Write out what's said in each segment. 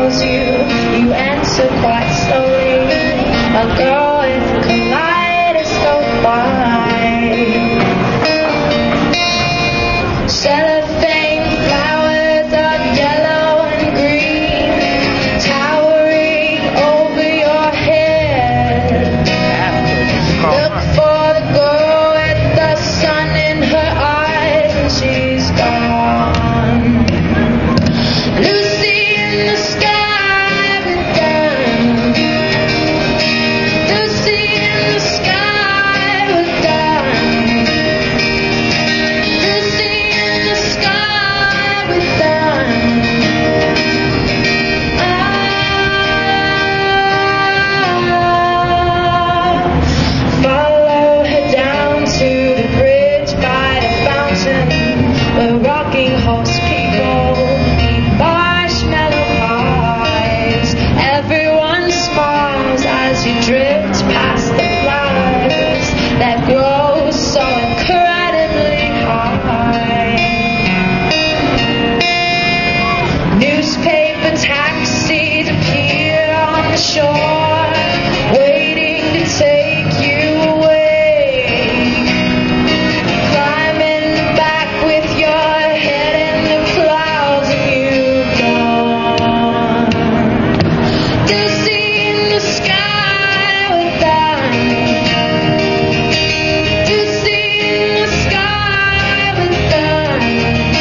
calls you, you answer quite slowly. A girl with a kaleidoscope eye. Cellophane flowers are yellow and green, towering over your head. Look for the girl with the sun in her eyes, and she's gone. Lucy in the sky with diamonds. Lucy in the sky with diamonds. Lucy in the sky with diamonds. Follow her down to the bridge by the fountain, where rocking horse people eat marshmallow pies. Everyone smiles as you drift past the flowers that grow so incredibly high. Newspaper taxis appear on the shore, waiting to take you away. Climbing back with your head in the clouds and you've gone. Lucy in the sky with diamonds. Lucy in the sky with diamonds.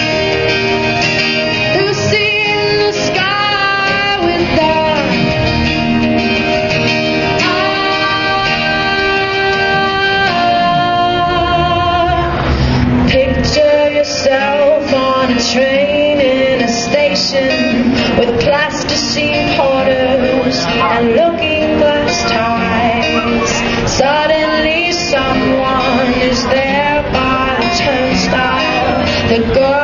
Lucy in the sky with diamonds. Picture yourself on a train in a station with plasticine porters and looking glass ties. Suddenly someone is there by the turnstile. The girl